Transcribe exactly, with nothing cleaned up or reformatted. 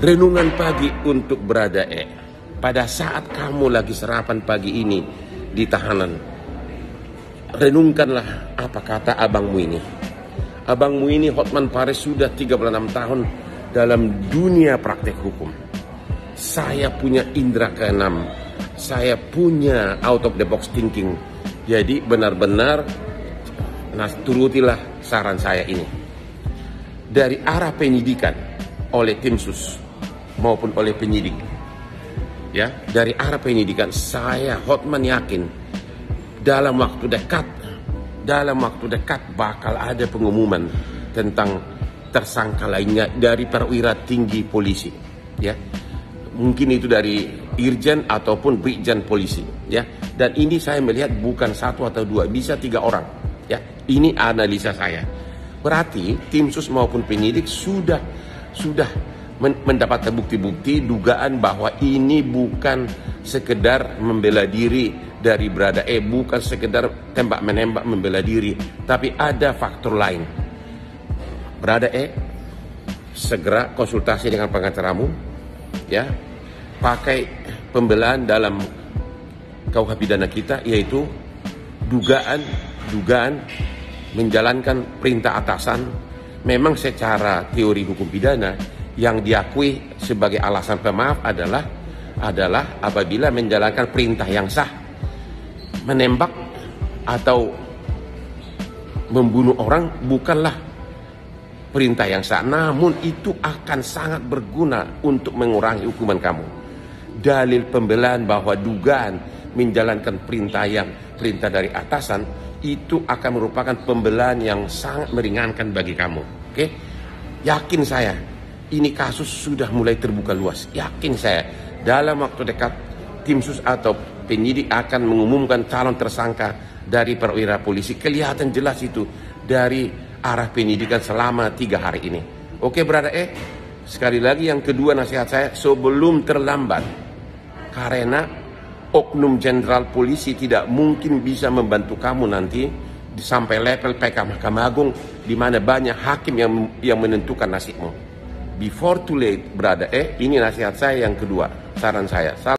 Renungan pagi untuk Brada E. Pada saat kamu lagi sarapan pagi ini di tahanan, renungkanlah apa kata abangmu ini. Abangmu ini Hotman Paris sudah tiga puluh enam tahun dalam dunia praktek hukum. Saya punya indera keenam, saya punya out of the box thinking. Jadi benar-benar, nah turutilah saran saya ini. Dari arah penyidikan oleh tim sus maupun oleh penyidik, ya, dari arah penyidikan saya Hotman yakin dalam waktu dekat, dalam waktu dekat bakal ada pengumuman tentang tersangka lainnya dari perwira tinggi polisi, ya. Mungkin itu dari irjen ataupun brigjen polisi, ya. Dan ini saya melihat bukan satu atau dua, bisa tiga orang, ya. Ini analisa saya. Berarti tim sus maupun penyidik sudah sudah mendapatkan bukti-bukti dugaan bahwa ini bukan sekedar membela diri dari Brada E, bukan sekedar tembak menembak membela diri, tapi ada faktor lain. Brada E, segera konsultasi dengan pengacaramu, ya, pakai pembelaan dalam K U H pidana kita, yaitu dugaan dugaan menjalankan perintah atasan. Memang secara teori hukum pidana yang diakui sebagai alasan pemaaf adalah adalah apabila menjalankan perintah yang sah, menembak atau membunuh orang bukanlah perintah yang sah, namun itu akan sangat berguna untuk mengurangi hukuman kamu. Dalil pembelaan bahwa dugaan menjalankan perintah yang perintah dari atasan itu akan merupakan pembelaan yang sangat meringankan bagi kamu. Oke, yakin saya ini kasus sudah mulai terbuka luas. Yakin saya dalam waktu dekat tim sus atau penyidik akan mengumumkan calon tersangka dari perwira polisi. Kelihatan jelas itu dari arah penyidikan selama tiga hari ini. Oke Brada E, sekali lagi yang kedua nasihat saya, sebelum terlambat. Karena oknum jenderal polisi tidak mungkin bisa membantu kamu nanti sampai level P K Mahkamah Agung, di mana banyak hakim yang yang menentukan nasibmu. Before too late, Brada E, ini nasihat saya yang kedua, saran saya.